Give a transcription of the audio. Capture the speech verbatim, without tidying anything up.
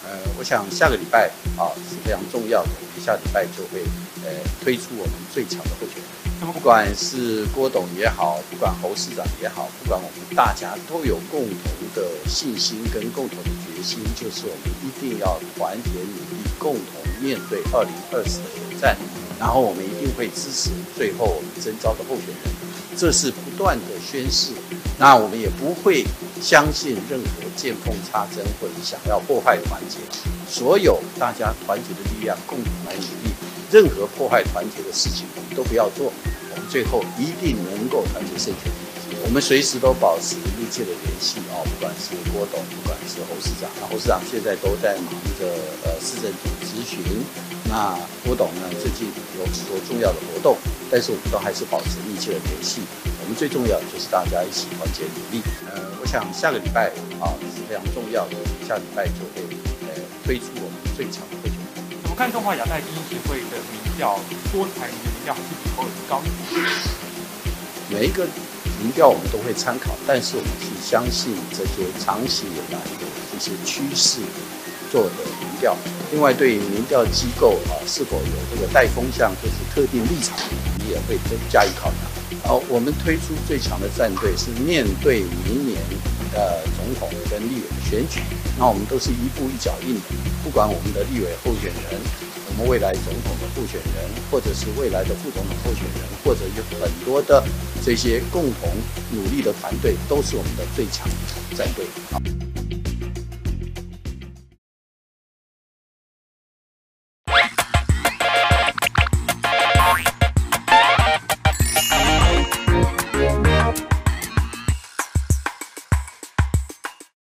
呃，我想下个礼拜啊是非常重要的，下礼拜就会呃推出我们最强的候选人，不管是郭董也好，不管侯市长也好，不管我们大家都有共同的信心跟共同的决心，就是我们一定要团结努力，共同面对二零二四的挑战，然后我们一定会支持最后我们征召的候选人，这是不断的宣示。那我们也不会相信任何见缝插针或者想要破坏团结，所有大家团结的力量共同来努力，任何破坏团结的事情我们都不要做，我们最后一定能够团结胜选。我们随时都保持密切的联系哦，不管是郭董，不管是侯市长，那侯市长现在都在忙着呃市政府咨询，那郭董呢最近有很多重要的活动，但是我们都还是保持密切的联系。我们最重要的就是大家一起团结努力。呃，我想下个礼拜啊是非常重要的，下礼拜就会呃推出我们最强的候选人。 怎么看中华亚太精英协会的民调，郭台铭的民调还是比侯友宜高一点？ 每一个民调我们都会参考，但是我们是相信这些长期以来的这些趋势做的民调。另外，对于民调机构啊是否有这个带风向或是特定立场，我们也会加以考量。好，我们推出最强的战队是面对明年的总统跟立委的选举，那我们都是一步一脚印的。不管我们的立委候选人，我们未来总统的候选人，或者是未来的副总统候选人，或者有很多的这些共同努力的团队，都是我们的最强战队。